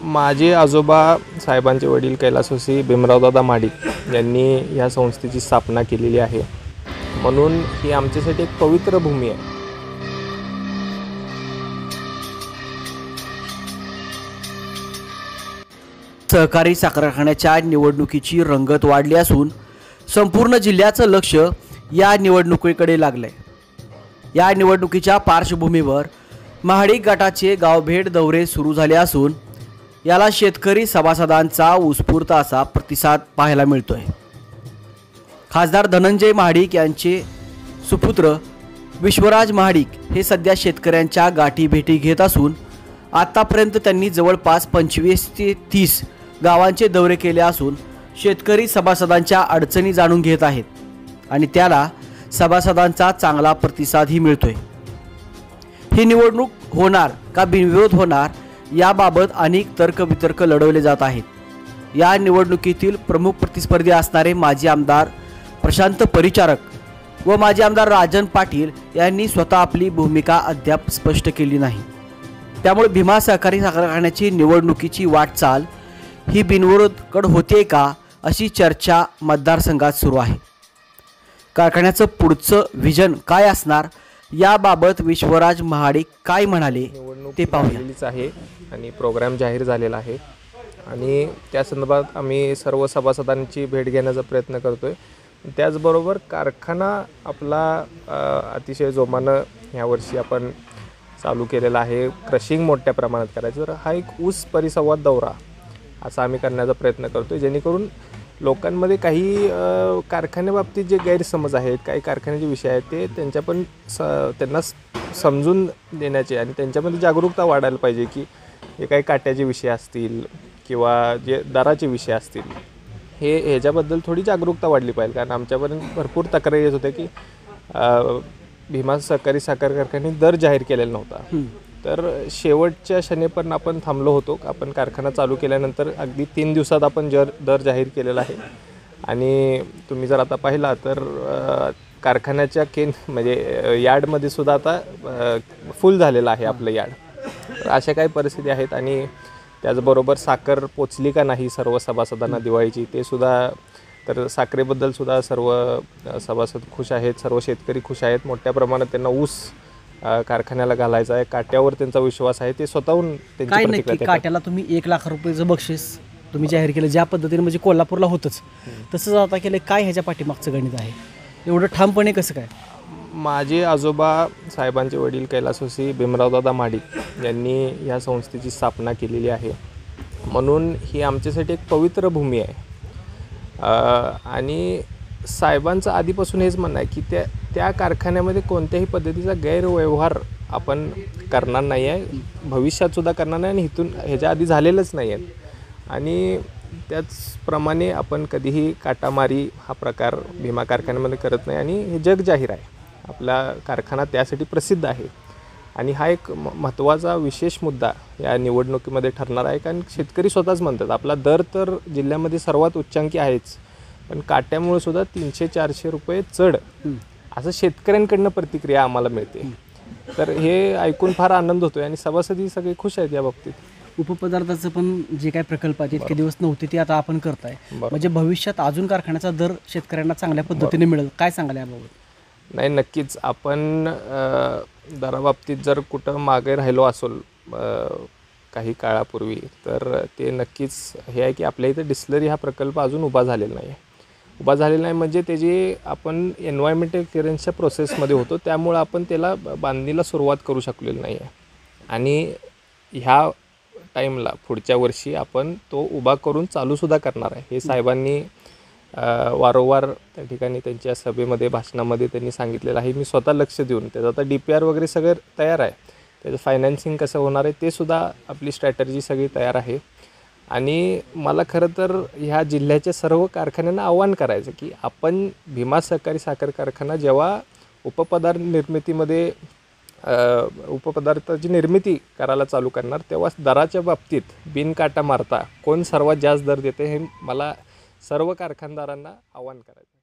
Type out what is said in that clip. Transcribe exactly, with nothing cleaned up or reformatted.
माझे आजोबा साहेबांचे वडील कैलासवासी भीमरावदादा महाडिक यांनी या संस्थेची स्थापना केलेली आहे, म्हणून ही आमच्यासाठी एक पवित्र भूमी आहे. सहकारी साखर कारखान्याच्या निवडणुकीची रंगत वाढली असून संपूर्ण जिल्ह्याचं लक्ष या निवडणुकीकडे लागलंय. या निवडणुकीच्या पार्श्वभूमीवर महाडिक गटाचे गावभेट दौरे सुरू झाले असून याला शेतकरी सभासदांचा उत्स्फूर्त असा प्रतिसाद पाहायला मिळतोय. खासदार धनंजय महाडिक यांचे सुपुत्र विश्वराज महाडिक हे सध्या शेतकऱ्यांच्या गाठी भेटी घेत असून आतापर्यंत त्यांनी जवळपास पंचवीस ते तीस गावांचे दौरे केले असून शेतकरी सभासदांच्या अडचणी जाणून घेत आहेत आणि त्याला सभासदांचा चांगला प्रतिसादही मिळतोय. ही निवडणूक होणार का बिनविरोध होणार याबाबत अनेक तर्कवितर्क लढवले जात आहेत. या निवडणुकीतील प्रमुख प्रतिस्पर्धी असणारे माजी आमदार प्रशांत परिचारक व माजी आमदार राजन पाटील यांनी स्वतः आपली भूमिका अद्याप स्पष्ट केली नाही. त्यामुळे भीमा सहकारी साखर कारखान्याची निवडणुकीची वाटचाल ही बिनविरोध होते का अशी चर्चा मतदारसंघात सुरू आहे. कारखान्याचं पुढचं विजन काय असणार याबाबत विश्वराज महाडिक काय म्हणाले ते पाहूयाच आहे. आणि प्रोग्राम जाहीर झालेला आहे आणि त्या संदर्भात आम्ही सर्व सभासदांची भेट घेण्याचा प्रयत्न करतोय. त्याचबरोबर कारखाना आपला अतिशय जोमानं यावर्षी आपण चालू केलेला आहे. क्रशिंग मोठ्या प्रमाणात करायचं, तर हा एक ऊस परिसंवाद दौरा असा आम्ही करण्याचा प्रयत्न करतोय, जेणेकरून लोकांमध्ये काही कारखान्याबाबतीत जे गैरसमज आहेत, काही कारखान्याचे विषय आहेत, ते त्यांच्या पण स त्यांना समजून देण्याचे आणि त्यांच्यामध्ये जागरूकता वाढायला पाहिजे की हे काही काट्याचे विषय असतील किंवा जे दराचे विषय असतील, हे ह्याच्याबद्दल थोडी जागरूकता वाढली पाहिजे. कारण आमच्यापर्यंत भरपूर तक्रारी येत होत्या की भीमा सहकारी साखर कारखान्याने दर जाहीर केलेला नव्हता. तर शेवटच्या क्षणी पण आपण थांबलो होतो. आपण कारखाना चालू केल्यानंतर अगदी तीन दिवसात आपण जर दर जाहीर केलेला आहे आणि तुम्ही जर आता पाहिला तर कारखान्याच्या केन म्हणजे यार्डमध्ये सुद्धा आता फुल झालेलं आहे आपलं यार्ड. तर अशा काही परिस्थिती आहेत आणि त्याचबरोबर साखर पोचली का नाही सर्व सभासदांना दिवाळीची ते सुद्धा, तर साखरेबद्दल सुद्धा सर्व सभासद खुश आहेत, सर्व शेतकरी खुश आहेत. मोठ्या प्रमाणात त्यांना ऊस कारखान्याला घालायचा आहे, काट्यावर त्यांचा विश्वास आहे, ते स्वतःहून काय नक्की काट्याला तुम्ही एक लाख रुपयाचं बक्षीस तुम्ही जाहीर केलं ज्या पद्धतीने, म्हणजे कोल्हापूरला होतंच तसंच आता केलं, काय ह्याच्या पाठीमागचं गणित आहे एवढं ठामपणे कसं काय? माझे आजोबा साहेबांचे वडील कैलासवासी भीमरावदादा महाडिक यांनी या संस्थेची स्थापना केलेली आहे, म्हणून ही आमच्यासाठी एक पवित्र भूमी आहे. आणि साहेबांचं आधीपासून हेच म्हणणं आहे की त्या त्या कारखान्यामध्ये कोणत्याही पद्धतीचा गैरव्यवहार आपण करणार नाही आहे, भविष्यातसुद्धा करणार नाही आणि इथून ह्याच्या आधी झालेलंच नाही आहेत. आणि त्याचप्रमाणे आपण कधीही काटामारी हा प्रकार भीमा कारखान्यामध्ये करत नाही आणि हे जग जाहीर आहे. आपला कारखाना त्यासाठी प्रसिद्ध आहे आणि हा एक म महत्त्वाचा विशेष मुद्दा या निवडणुकीमध्ये ठरणार आहे. कारण शेतकरी स्वतःच म्हणतात आपला दर तर जिल्ह्यामध्ये सर्वात उच्चांकी आहेच, पण काट्यामुळे सुद्धा तीनशे चारशे रुपये चढ असं शेतकऱ्यांकडनं प्रतिक्रिया आम्हाला मिळते. तर हे ऐकून फार आनंद होतो आणि सभासदी सगळे खुश आहेत या बाबतीत. उपपदार्थाचं पण जे काही प्रकल्प आहेत इतके दिवस नव्हते ते आता आपण करताय, म्हणजे भविष्यात अजून कारखान्याचा दर शेतकऱ्यांना चांगल्या पद्धतीने मिळेल, काय सांगाल याबाबत? नाही, नक्कीच आपण दराबाबतीत जर कुठं मागे राहिलो असेल काही काळापूर्वी, तर ते नक्कीच हे आहे की आपल्या इथं डिस्लरी हा प्रकल्प अजून उभा झालेला नाही आहे. उभा झालेला नाही म्हणजे त्याची आपण एन्व्हायरमेंटल क्लिअरन्सच्या प्रोसेसमध्ये होतो, त्यामुळं आपण त्याला बांधणीला सुरुवात करू शकलेली नाही आहे. आणि ह्या टाईमला पुढच्या वर्षी आपण तो उभा करून चालूसुद्धा करणार आहे. हे साहेबांनी वारंवार त्या ठिकाणी त्यांच्या सभेमध्ये भाषणामध्ये त्यांनी सांगितलेलं आहे. मी स्वतः लक्ष देऊन त्याचं आता डी पी आर वगैरे सगळं तयार आहे, त्याचं फायनान्सिंग कसं होणार आहे ते सुद्धा आपली स्ट्रॅटर्जी सगळी तयार आहे. आणि मला खरं तर ह्या जिल्ह्याच्या सर्व कारखान्यांना आव्हान करायचं की आपण भीमा सहकारी साखर कारखाना जेव्हा उपपदार्थ निर्मितीमध्ये उपपदार्थाची निर्मिती करायला चालू करणार, तेव्हा दराच्या बाबतीत बिनकाटा मारता कोण सर्वात जास्त दर देते हे मला सर्व कारखानदारांना आव्हान करायचं.